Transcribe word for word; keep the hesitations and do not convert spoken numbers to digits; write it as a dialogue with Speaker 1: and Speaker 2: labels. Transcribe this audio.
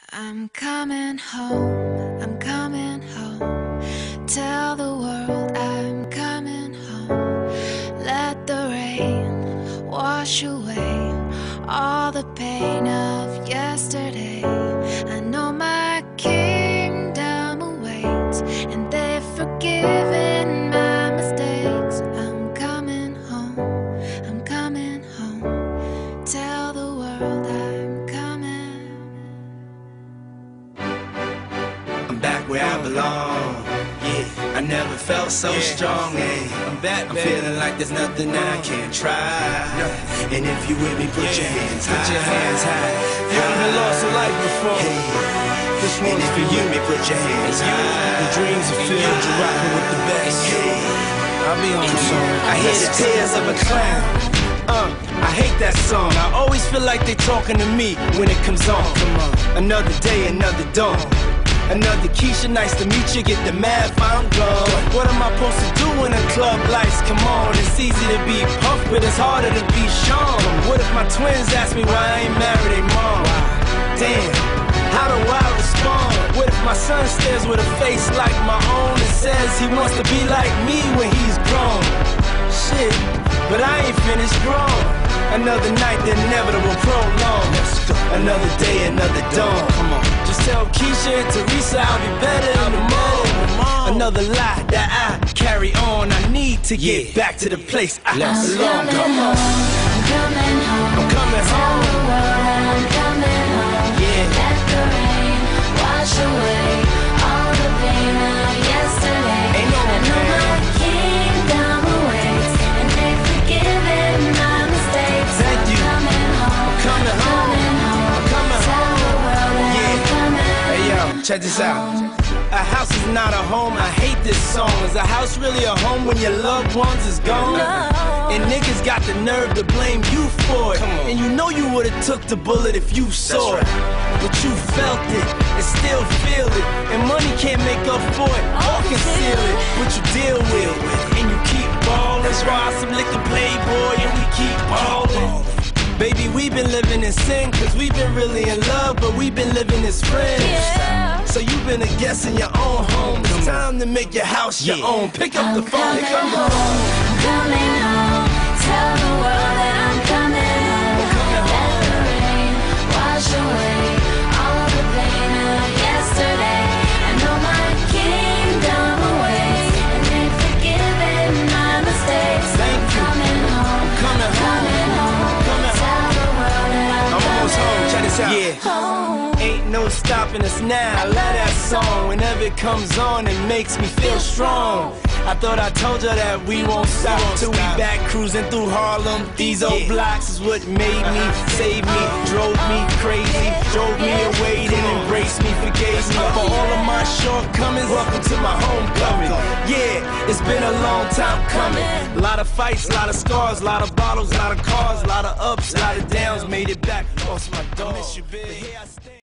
Speaker 1: I'm coming home, I'm coming home. Tell the world I'm coming home. Let the rain wash away all the pain of yesterday. I know my kingdom awaits, and they've forgiven my mistakes. I'm coming home, I'm coming home. Tell the world I'm coming.
Speaker 2: I'm back where I belong. Yeah, I never felt so yeah. strong. Yeah. I'm back, I'm baby. Feeling like there's nothing I can't try. No. And if you with me, put yeah. your hands high. Put your hands high.
Speaker 3: You ever lost a life before?
Speaker 2: Hey.
Speaker 3: This one
Speaker 2: and if you with me, put your hands high.
Speaker 3: The dreams are filled, you're rocking with the best.
Speaker 2: Hey.
Speaker 3: I'll be on song.
Speaker 2: I hear the tears of a clown. Uh, I hate that song. I always feel like they talking to me when it comes on. Come on. Another day, another dawn. Another Keisha, nice to meet you. Get the math, I'm gone. What am I supposed to do when the club lights come on? It's easy to be Puff, but it's harder to be Sean. What if my twins ask me why I ain't married their mom? Damn, how do I respond? What if my son stares with a face like my own and says he wants to be like me when he's grown? Shit, but I ain't finished grown. Another night, the inevitable prolong. Another day, another dawn. Come on. Just tell Keisha and Teresa I'll be better in the morning. Another lie that I carry on. I need to get yeah. back to the place I
Speaker 1: Let's
Speaker 2: belong. Come on.
Speaker 1: I'm coming home.
Speaker 2: I'm coming
Speaker 1: Tell
Speaker 2: home.
Speaker 1: the world I'm coming home.
Speaker 2: Yeah.
Speaker 1: Let the rain wash away all the pain of yesterday.
Speaker 2: Ain't no
Speaker 1: I know my kingdom awaits, and they've forgiven my mistakes.
Speaker 2: Thank
Speaker 1: I'm
Speaker 2: you.
Speaker 1: coming home.
Speaker 2: I'm coming home.
Speaker 1: Coming home.
Speaker 2: I'm coming
Speaker 1: Tell
Speaker 2: home.
Speaker 1: the world that
Speaker 2: Yeah.
Speaker 1: I'm coming.
Speaker 2: Hey yo, check this out. A house is not a home, I hate this song. Is a house really a home when your loved ones is gone?
Speaker 1: No.
Speaker 2: And niggas got the nerve to blame you for it. And you know you would've took the bullet if you saw it. But you felt it and still feel it. And money can't make up for it or conceal it. But you deal with it and you keep ballin'. That's why some liquor playboy and we keep ballin'. Baby, we've been living in sin, cause we've been really in love, but we've been living as friends.
Speaker 1: Yeah.
Speaker 2: So you've been a guest in your own home. It's time to make your house your
Speaker 3: Yeah.
Speaker 2: own. Pick up
Speaker 1: I'm
Speaker 2: the phone,
Speaker 1: coming
Speaker 2: pick up the
Speaker 1: home.
Speaker 2: phone.
Speaker 1: I'm coming home. Tell the world that I'm coming home. Let the rain wash away all the pain of yesterday. I know my kingdom awaits, and they've forgiven my mistakes.
Speaker 2: Thank you.
Speaker 1: I'm coming home.
Speaker 2: Coming home.
Speaker 1: Coming home.
Speaker 2: Coming
Speaker 1: Tell the world that I'm,
Speaker 2: I'm almost home, check this out.
Speaker 1: coming
Speaker 2: Yeah.
Speaker 1: home.
Speaker 2: Ain't no stopping us now. I love that song. Whenever it comes on, it makes me feel strong. I thought I told you that we won't stop till we back cruising through Harlem. These old
Speaker 3: Yeah.
Speaker 2: blocks is what made me, saved me, drove me crazy, drove me away, then embraced me, forgave me for all of my shortcomings. Welcome to my homecoming. Yeah, it's been a long time coming. A lot of fights, a lot of scars, a lot of bottles, a lot of cars, a lot of ups, a lot of downs. Made it back, lost my dog. But here I stand.